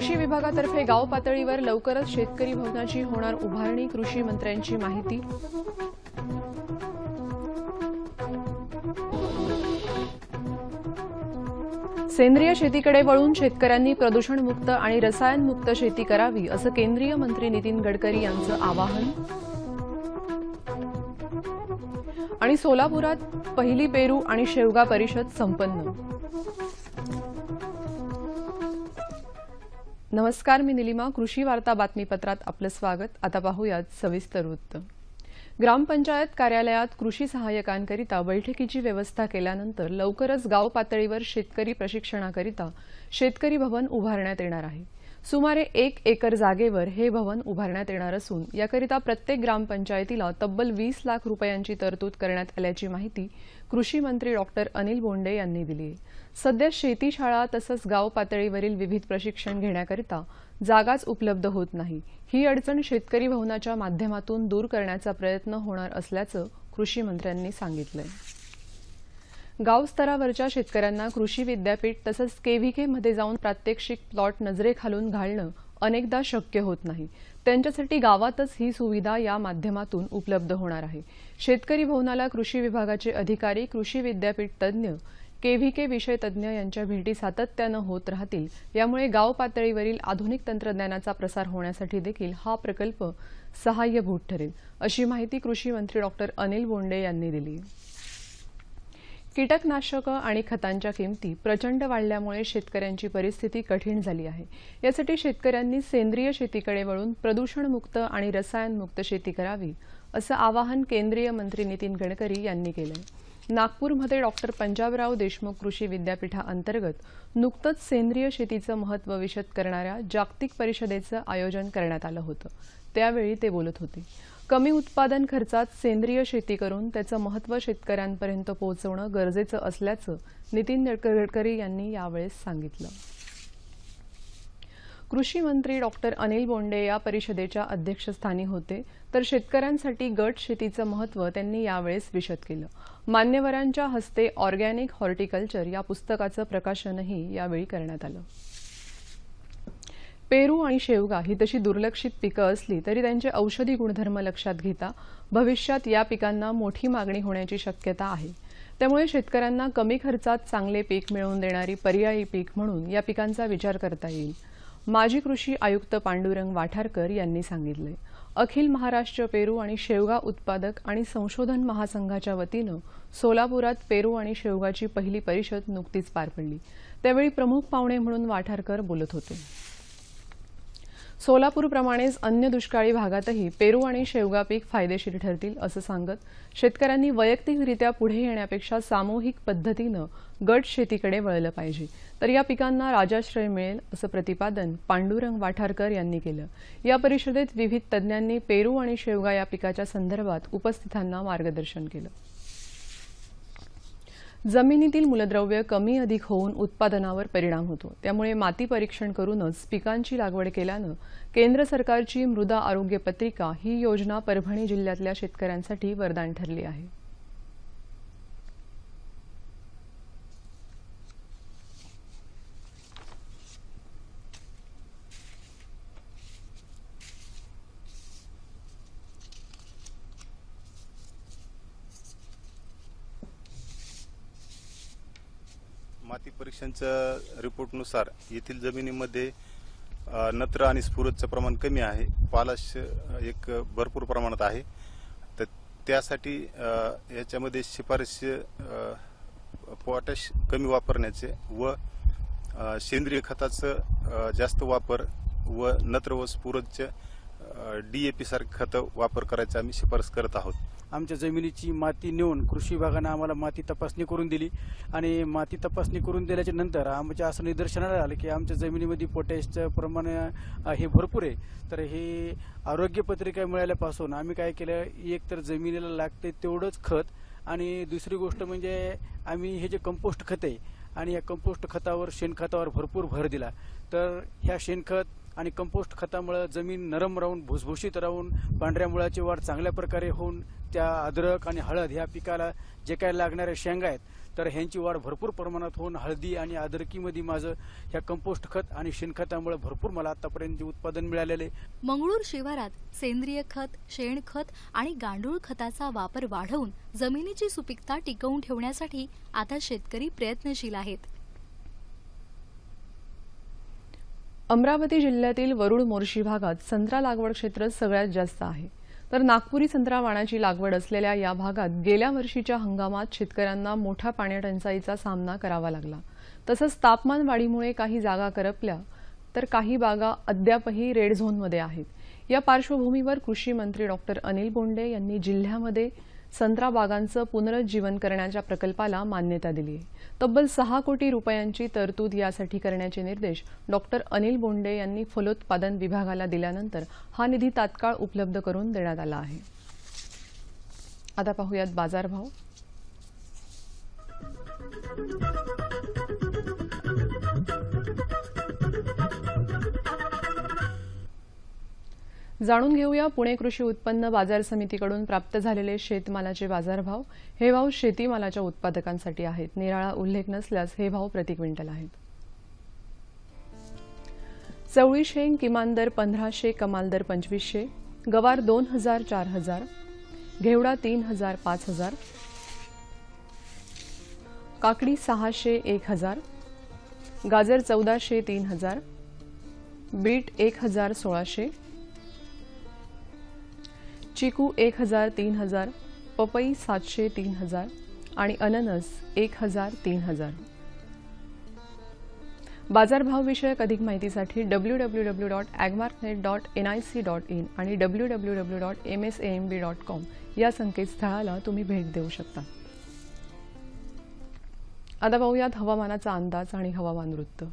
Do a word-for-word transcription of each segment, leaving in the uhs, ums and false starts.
कृषी विभागातर्फे गाव पातळीवर लवकरच शेतकरी भवनाची होणार उभारणी, कृषी मंत्र्यांची माहिती। सेंद्रिय शेतीकडे वळून शेतकऱ्यांनी प्रदूषणमुक्त आणि रसायनमुक्त शेती करावी असं केंद्रीय मंत्री नितीन गडकरी यांचं आवाहन। आणि सोलापुरात पहिली पेरू आणि शेवगा परिषद संपन्न। नमस्कार, मी निलिमा। कृषी वार्ता बातमीपत्रात आपलं स्वागत। आता पाहूयात सविस्तर वृत्त। ग्रामपंचायत कार्यालयात कृषी सहाय्यकांकरिता बैठकीची व्यवस्था केल्यानंतर लवकरच गाव पातळीवर शेतकरी प्रशिक्षणाकरिता शेतकरी भवन उभारण्यात येणार आहे। सुमारे एक एकर जागेवर हे भवन उभारण्यात येणार असून याकरिता प्रत्येक ग्रामपंचायतीला तब्बल वीस लाख रुपयांची तरतूद करण्यात आल्याची माहिती कृषी मंत्री डॉक्टर अनिल बोंडे यांनी दिली आहे। सध्या शेती शाळा तसंच गाव पातळीवरील विविध प्रशिक्षण घेण्याकरिता जागाच उपलब्ध होत नाही। ही अडचण शेतकरी भवनाच्या माध्यमातून दूर करण्याचा प्रयत्न होणार असल्याचं कृषी मंत्र्यांनी सांगितलंय। गाव स्तरावरच्या शेतकऱ्यांना कृषी विद्यापीठ तसंच केव्हीके मध्ये जाऊन प्रात्यक्षिक प्लॉट नजरेखालून घालणं अनेकदा शक्य होत नाही। त्यांच्यासाठी गावातच ही सुविधा या माध्यमातून उपलब्ध होणार आहे। शेतकरी भवनाला कृषी विभागाचे अधिकारी, कृषी विद्यापीठ तज्ज्ञ, केव्हीके विषय तज्ज्ञ यांच्या भेटी सातत्यानं होत राहतील। यामुळे गाव पातळीवरील आधुनिक तंत्रज्ञानाचा प्रसार होण्यासाठी देखील हा प्रकल्प सहाय्यभूत ठरेल, अशी माहिती कृषी मंत्री डॉक्टर अनिल बोंडे यांनी दिली। कीटकनाशकं आणि खतांच्या किमती प्रचंड वाढल्यामुळे शेतकऱ्यांची परिस्थिती कठीण झाली आहे। यासाठी शेतकऱ्यांनी सेंद्रिय शेतीकडे वळून प्रदूषणमुक्त आणि रसायनमुक्त शेती करावी, असं आवाहन केंद्रीय मंत्री नितीन गडकरी यांनी केलंय। नागपूरमध्ये डॉक्टर पंजाबराव देशमुख कृषी विद्यापीठाअंतर्गत नुकतंच सेंद्रिय शेतीचं महत्त्व विशद करणाऱ्या जागतिक परिषदेचं आयोजन करण्यात आलं होतं। त्यावेळी ते बोलत होते। कमी उत्पादन खर्चात सेंद्रिय शेती करून त्याचं महत्त्व शेतकऱ्यांपर्यंत पोहोचवणं गरजेचं असल्याचं नितीन गडकरी यांनी यावेळेस सांगितलं। कृषी मंत्री डॉक्टर अनिल बोंडे या परिषदेच्या अध्यक्षस्थानी होते, तर शेतकऱ्यांसाठी गट शेतीचं महत्त्व त्यांनी यावेळेस विशद केलं। मान्यवरांच्या हस्ते ऑर्गॅनिक हॉर्टिकल्चर या पुस्तकाचं प्रकाशनही यावेळी करण्यात आलं। पेरू आणि शेवगा ही तशी दुर्लक्षित पिकं असली तरी त्यांचे औषधी गुणधर्म लक्षात घेता भविष्यात या पिकांना मोठी मागणी होण्याची शक्यता आहे। त्यामुळे शेतकऱ्यांना कमी खर्चात चांगले पीक मिळवून देणारी पर्यायी पीक म्हणून या पिकांचा विचार करता येईल, माजी कृषी आयुक्त पांडुरंग वाठारकर यांनी सांगितले। अखिल महाराष्ट्र पेरू आणि शेवगा उत्पादक आणि संशोधन महासंघाच्या वतीनं सोलापुरात पेरू आणि शेवगाची पहिली परिषद नुकतीच पार पडली। त्यावेळी प्रमुख पाहुणे म्हणून वाठारकर बोलत होते। सोलापूरप्रमाणेच अन्य दुष्काळी भागातही पेरू आणि शेवगा पीक फायदेशीर ठरतील, असं सांगत शेतकऱ्यांनी वैयक्तिकरित्या पुढे येण्यापेक्षा सामूहिक पद्धतीनं गट शेतीकडे वळलं पाहिजे, तर या पिकांना राजाश्रय मिळेल, असं प्रतिपादन पांडुरंग वाठारकर यांनी केलं। या परिषदेत विविध तज्ज्ञांनी पेरू आणि शेवगा या पिकाच्या संदर्भात उपस्थितांना मार्गदर्शन केलं। जमिनीतील मूलद्रव्य कमी अधिक होऊन उत्पादनावर परिणाम होतो। त्यामुळे माती परीक्षण करूनच पिकांची लागवड केल्यानं केंद्र सरकारची मृदा आरोग्य पत्रिका ही योजना परभणी जिल्ह्यातल्या शेतकऱ्यांसाठी वरदान ठरली आहे। माती परीक्षणच्या रिपोर्टनुसार येथील जमिनीमध्ये नत्र आणि स्फुरदचं प्रमाण कमी आहे, पालाश एक भरपूर प्रमाणात आहे। तर त्यासाठी याच्यामध्ये शिफारस पोटॅश कमी वापरण्याचे व सेंद्रिय खताचं जास्त वापर व नत्र व स्फुरदचे डीएपी सारखे खतं वापर करायचा आम्ही शिफारस करत आहोत। आमच्या जमिनीची माती नेऊन कृषी विभागाने आम्हाला माती तपासणी करून दिली आणि माती तपासणी करून दिल्याच्या नंतर आमच्या असं निदर्शनाला आलं की आमच्या जमिनीमध्ये पोटॅशचं प्रमाण हे भरपूर आहे। तर हे आरोग्य पत्रिका मिळाल्यापासून आम्ही काय केलं, एक तर जमिनीला लागते तेवढंच खत आणि दुसरी गोष्ट म्हणजे आम्ही हे जे कंपोस्ट खत आहे आणि या कंपोस्ट खतावर शेणखतावर भरपूर भर दिला। तर ह्या शेणखत आणि कंपोस्ट खतामुळे जमीन नरम राहून भुसभुशीत राहून पांढऱ्या मुळाची वाढ चांगल्या प्रकारे होऊन त्या अद्रक आणि हळद ह्या पिकाला जे काही लागणाऱ्या शेंगा आहेत तर ह्यांची वाढ भरपूर प्रमाणात होऊन हळदी आणि अद्रकीमध्ये माझं ह्या कंपोस्ट खत आणि शेणखतामुळे भरपूर मला आतापर्यंत उत्पादन मिळालेले. मंगळूर शिवारात सेंद्रिय खत, शेणखत आणि गांडूळ खताचा वापर वाढवून जमिनीची सुपीकता टिकवून ठेवण्यासाठी आता शेतकरी प्रयत्नशील आहेत. अमरावती जिल्ह्यातील वरुड मोर्शी भागात संत्रा लागवड क्षेत्र सगळ्यात जास्त आहे. तर नागपुरी संत्रा वाणाची लागवड असलेल्या या भागात गेल्या वर्षीच्या हंगामात शेतकऱ्यांना मोठ्या पाणीटंचाईचा सामना करावा लागला. तसंच तापमान वाढीमुळे काही जागा करपल्या तर काही बागा अद्यापही रेड झोनमध्ये आहेत. या पार्श्वभूमीवर कृषी मंत्री डॉक्टर अनिल बोंडे यांनी जिल्ह्यामध्ये संत्रा बागांचं पुनरुज्जीवन करण्याच्या प्रकल्पाला मान्यता दिली आहे. तब्बल सहा कोटी रुपयांची तरतूद यासाठी करण्याचे निर्देश डॉक्टर अनिल बोंडे यांनी फलोत्पादन विभागाला दिल्यानंतर हा निधी तात्काळ उपलब्ध करून देण्यात आला आहे. आता पाहूयात बाजारभाव. जाणून घेऊया पुणे कृषी उत्पन्न बाजार समितीकडून प्राप्त झालेले शेतमालाचे बाजारभाव. हे भाव शेतीमालाच्या उत्पादकांसाठी आहेत. निराळा उल्लेख नसल्यास हे भाव प्रति क्विंटल आहेत. चवळी शेंग किमान दर पंधराशे, कमाल दर पंचवीसशे. गवार दोन हजार चार हजार. घेवडा तीन हजार पाच हजार. काकडी सहाशे एक हजार. गाजर चौदाशे तीन हजार. बीट एक हजार सोळाशे. चिकू एक हजार तीन हजार. पपई सातशे तीन हजार आणि अननस एक हजार तीन हजार. बाजारभाव विषयक अधिक माहितीसाठी W W W dot agmarknet dot N I C dot in आणि W W W dot M S A M B dot com या संकेतस्थळाला तुम्ही भेट देऊ शकता. आता पाहूयात हवामानाचा अंदाज आणि हवामान वृत्त.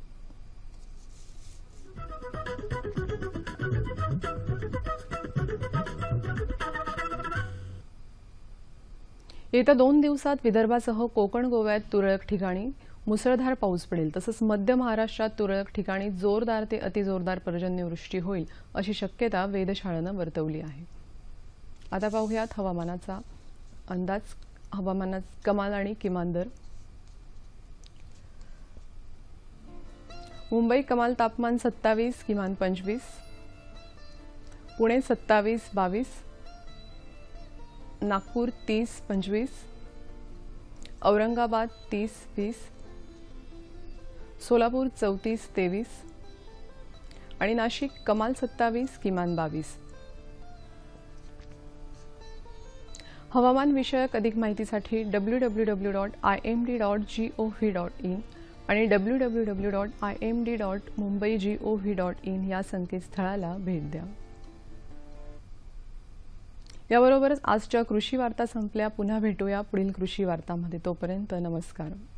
येत्या दोन दिवसात विदर्भासह कोकण गोव्यात तुरळक ठिकाणी मुसळधार पाऊस पडेल. तसंच मध्य महाराष्ट्रात तुरळक ठिकाणी जोरदार ते अतिजोरदार पर्जन्यवृष्टी होईल अशी शक्यता वेधशाळेनं वर्तवली आहे. आता पाहूयात हवामानाचा अंदाज. हवामानात कमाल आणि किमान दर. मुंबई कमाल तापमान सत्तावीस, किमान पंचवीस. पुणे सत्तावीस बावीस. नागपूर तीस पंचवीस. औरंगाबाद तीस वीस. सोलापूर चौतीस तेवीस आणि नाशिक कमाल सत्तावीस, किमान बावीस. हवामान विषयक अधिक माहितीसाठी W W W dot I M D dot G O V dot in आणि W W W dot I M D dot Mumbai G O V dot in या संकेतस्थळाला भेट द्या. याबरोबरच आजच्या कृषी वार्ता संपल्या. पुन्हा भेटूया पुढील कृषी वार्तामध्ये. तोपर्यंत नमस्कार.